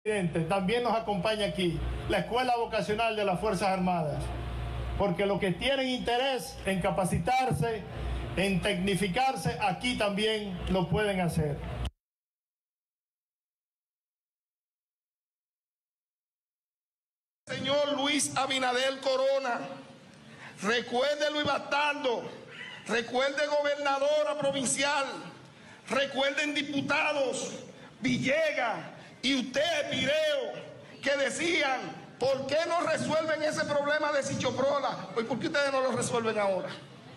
También nos acompaña aquí la Escuela Vocacional de las Fuerzas Armadas, porque los que tienen interés en capacitarse, en tecnificarse, aquí también lo pueden hacer. Señor Luis Abinader Corona, recuerde Luis Bastardo, recuerde gobernadora provincial, recuerden diputados Villegas y usted, Pireo, que decían, ¿por qué no resuelven ese problema de Sichoprola? Pues ¿por qué ustedes no lo resuelven ahora?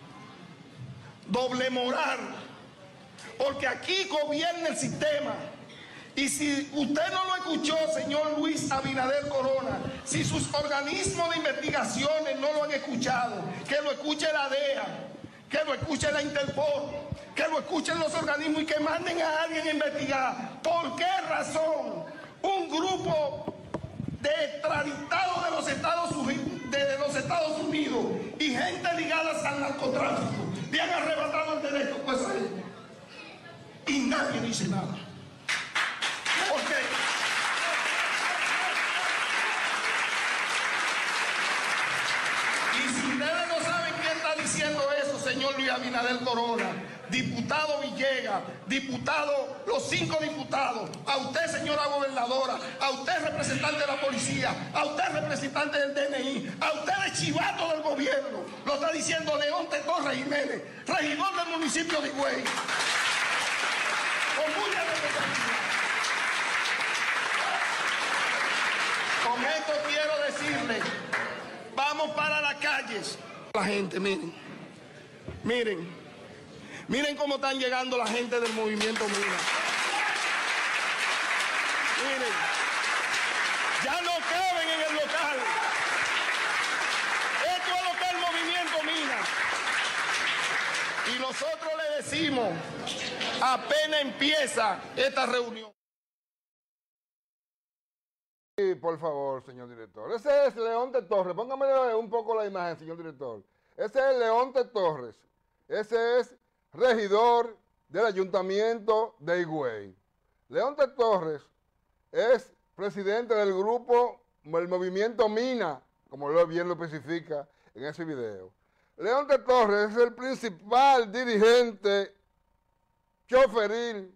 Doble moral, porque aquí gobierna el sistema. Y si usted no lo escuchó, señor Luis Abinader Corona, si sus organismos de investigaciones no lo han escuchado, que lo escuche la DEA, que lo escuche la Interpol, que lo escuchen los organismos y que manden a alguien a investigar. ¿Por qué razón un grupo de extraditados de los Estados Unidos y gente ligada al narcotráfico le han arrebatado el derecho pues a ellos? Y nadie dice nada. ¿Por qué? Y si ustedes no saben quién está diciendo eso, señor Luis Abinader Corona, diputado Villegas, diputado, los 5 diputados, a usted, señora gobernadora, a usted, representante de la policía, a usted, representante del DNI, a usted, el chivato del gobierno, lo está diciendo Leonte Torres Jiménez, regidor del municipio de Higüey. Con mucha responsabilidad. Con esto quiero decirle, vamos para las calles. La gente, miren cómo están llegando la gente del movimiento Mina. Miren, ya no caben en el local. Esto es lo que es el movimiento Mina. Y nosotros le decimos, apenas empieza esta reunión. Sí, por favor, señor director. Ese es Leonte Torres. Póngame un poco la imagen, señor director. Ese es Leonte Torres. Ese es regidor del Ayuntamiento de Higüey. Leonte Torres es presidente del grupo, el movimiento Mina, como bien lo especifica en ese video. Leonte Torres es el principal dirigente choferil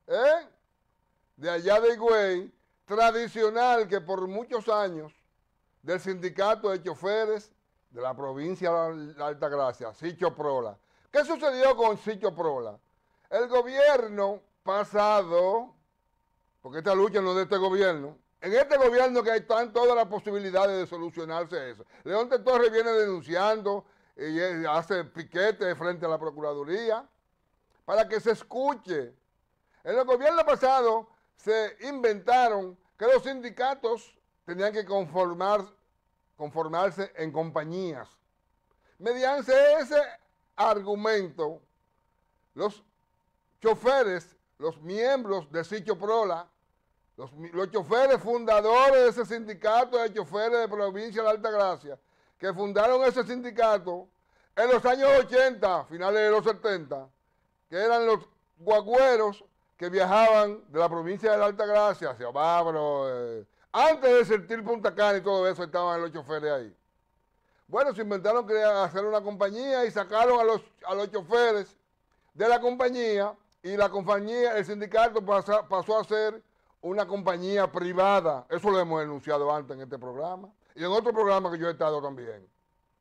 de allá de Higüey, tradicional, que por muchos años del sindicato de choferes de la provincia de Altagracia, Sichoprola. ¿Qué sucedió con Sichoprola? El gobierno pasado, porque esta lucha no es de este gobierno, en este gobierno que están todas las posibilidades de solucionarse eso. Leonte Torres viene denunciando y hace piquete frente a la Procuraduría para que se escuche. En el gobierno pasado se inventaron que los sindicatos tenían que conformarse en compañías. Mediante ese argumento, los choferes, los miembros de Sichoprola, los choferes fundadores de ese sindicato de choferes de provincia de Altagracia, que fundaron ese sindicato en los años 80, finales de los 70, que eran los guagüeros que viajaban de la provincia de la Altagracia hacia Bávaro, antes de sentir Punta Cana y todo eso, estaban los choferes ahí. Bueno, se inventaron hacer una compañía y sacaron a los choferes de la compañía, y la compañía, el sindicato pasó a ser una compañía privada. Eso lo hemos denunciado antes en este programa y en otro programa que yo he estado también.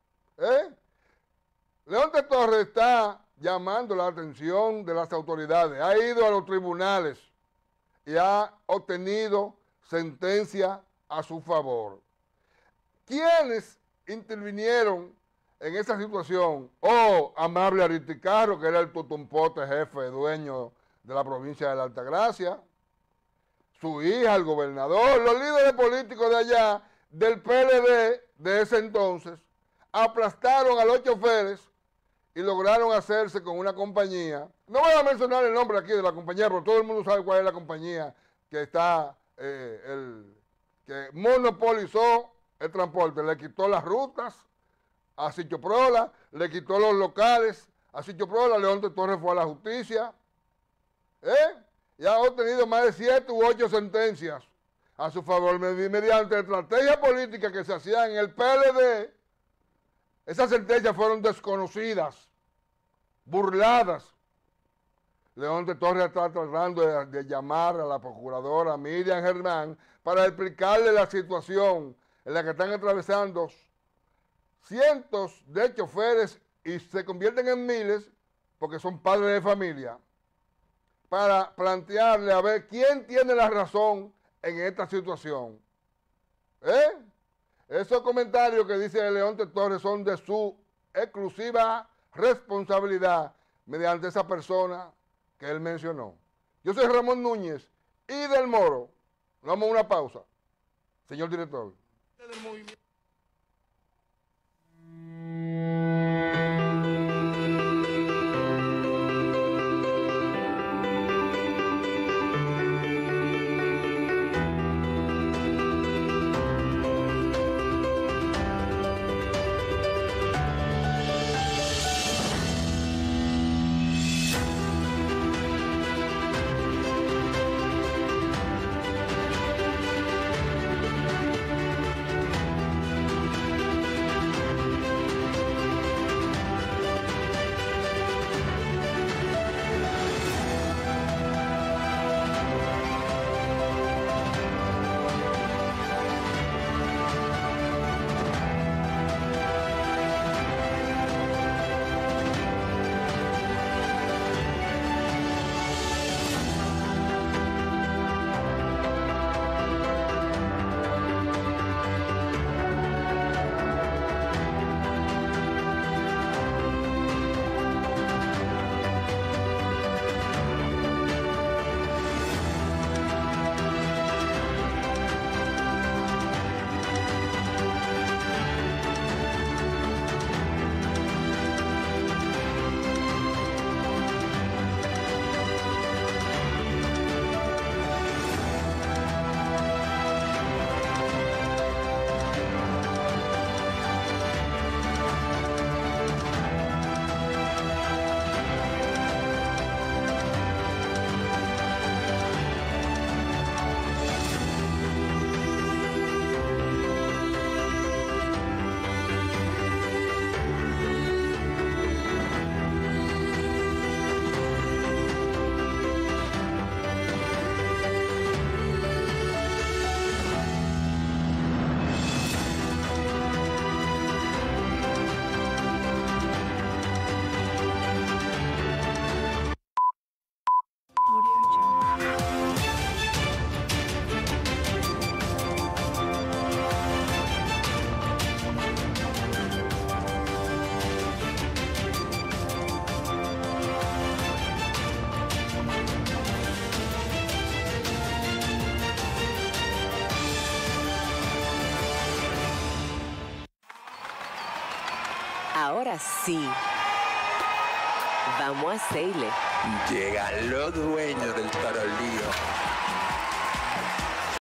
Leonte Torres está llamando la atención de las autoridades, ha ido a los tribunales y ha obtenido sentencia a su favor. ¿Quiénes intervinieron en esa situación? Amable Ariticarro, que era el tutumpote jefe, dueño de la provincia de la Altagracia, su hija, el gobernador, los líderes políticos de allá, del PLD de ese entonces, aplastaron a los choferes y lograron hacerse con una compañía. No voy a mencionar el nombre aquí de la compañía, pero todo el mundo sabe cuál es la compañía que está, que monopolizó el transporte. Le quitó las rutas a Sichoprola, le quitó los locales a Sichoprola. Leonte Torres fue a la justicia, y ha obtenido más de 7 u 8 sentencias a su favor mediante estrategia política que se hacía en el PLD. Esas sentencias fueron desconocidas, burladas. Leonte Torres está tratando de llamar a la procuradora Miriam Germán para explicarle la situación en la que están atravesando cientos de choferes y se convierten en miles porque son padres de familia, para plantearle a ver quién tiene la razón en esta situación. Esos comentarios que dice Leonte Torres son de su exclusiva responsabilidad mediante esa persona que él mencionó. Yo soy Ramón Núñez y del Moro. Vamos a una pausa. Señor director. Ahora sí, vamos a hacerle. Llegan los dueños del tarolío.